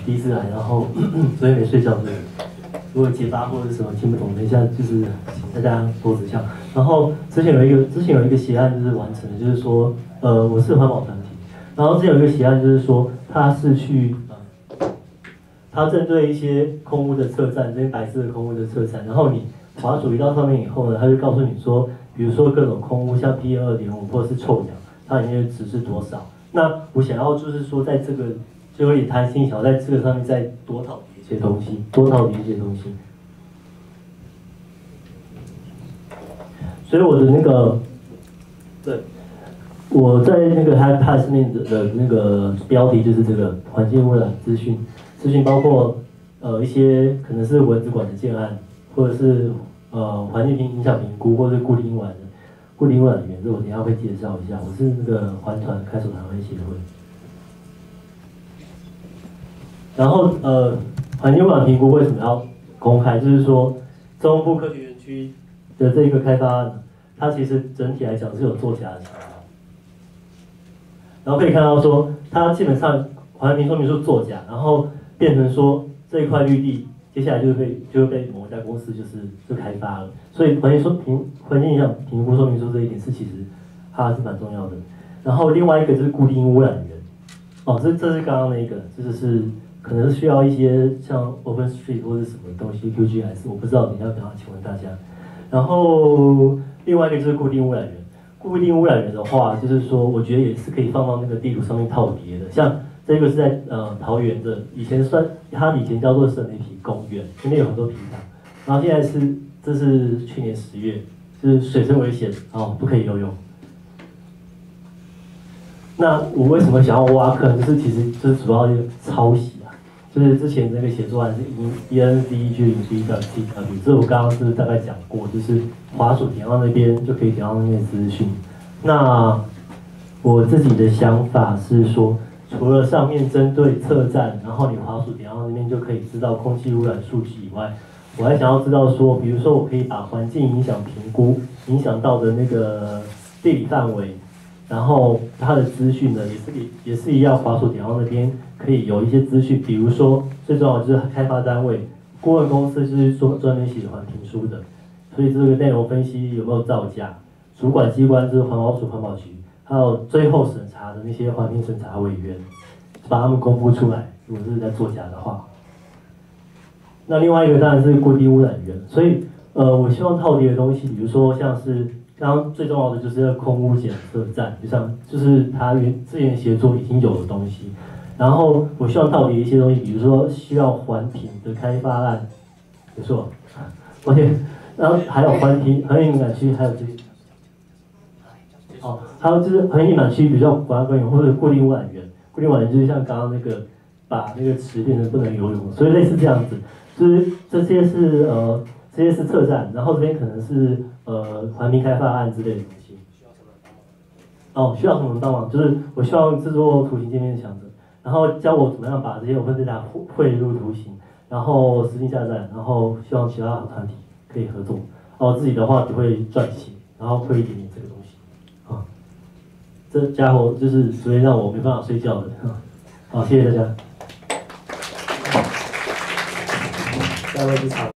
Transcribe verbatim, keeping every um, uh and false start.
第一次来，然后昨天没睡觉，所以如果结巴或者是什么听不懂，等一下就是请大家多指教。然后之前有一个之前有一个协案就是完成的，就是说，呃，我是环保团体，然后之前有一个协案就是说，他是去，呃，他针对一些空污的测站，这些白色的空污的测站，然后你滑鼠移到上面以后呢，他就告诉你说，比如说各种空污，像 P M 二点五或者是臭氧，它里面的值是多少。那我想要就是说，在这个就有点贪心，想要在这个上面再多套叠一些东西，多套叠一些东西。所以我的那个，对，我在那个 iPad 上面的的那个标题就是这个环境污染资讯，资讯包括呃一些可能是蚊子馆的建案，或者是呃环境影响评估，或者是固定污染的。固定污染源，这我等一下会介绍一下。我是那个环团开手台湾协会。然后呃，环境污染评估为什么要公开？就是说，中部科学园区的这个开发案，它其实整体来讲是有作假的情况。然后可以看到说，它基本上环评说明书作假，然后变成说这一块绿地。接下来就会被就会被某一家公司就是就开发了，所以环境说评环境影响评估说明书这一点是其实它是蛮重要的。然后另外一个就是固定污染源，哦，这这是刚刚那一个，这就是可能是需要一些像 OpenStreet 或者什么东西 Q G S， 我不知道，等一下等一下请问大家。然后另外一个就是固定污染源，固定污染源的话，就是说我觉得也是可以放到那个地图上面套叠的，像。这个是在呃桃园的，以前算它以前叫做圣雷皮公园，里面有很多平塘，然后现在是这是去年十月，就是水深危险哦，不可以游泳。那我为什么想要挖坑？就是其实就是主要是抄袭啊，就是之前那个写作案是 E N C 一零 B 的 T W， 这我刚刚是大概讲过，就是滑鼠点到那边就可以点到那边资讯。那我自己的想法是说。除了上面针对测站，然后你滑鼠点到那边就可以知道空气污染数据以外，我还想要知道说，比如说我可以把环境影响评估影响到的那个地理范围，然后它的资讯呢也是也是一样，滑鼠点到那边可以有一些资讯，比如说最重要的就是开发单位、顾问公司就是说专门写环评书的，所以这个内容分析有没有造假，主管机关就是环保署、环保局。还有最后审查的那些环评审查委员，把他们公布出来。如果是在作假的话，那另外一个当然是固定污染源。所以，呃，我希望套叠的东西，比如说像是刚刚最重要的就是要空污检测站，就像就是它原之前协作已经有的东西。然后我希望套叠一些东西，比如说需要环评的开发案，没错，而且然后还有环评环评敏感区，还有这些。哦，还有就是环境敏感区比较管理官员或者固定污染源，固定污染源就是像刚刚那个把那个池变成不能游泳，所以类似这样子，就是这些是呃这些是测站，然后这边可能是呃环评开发案之类的东西。哦，需要什么帮忙？就是我希望制作图形界面墙的，然后教我怎么样把这些 Open Data 汇入图形，然后实际下载，然后希望其他团体可以合作。哦，自己的话只会撰写，然后会一点点这个东西。这家伙就是昨天让我没办法睡觉的，好，谢谢大家。下一位是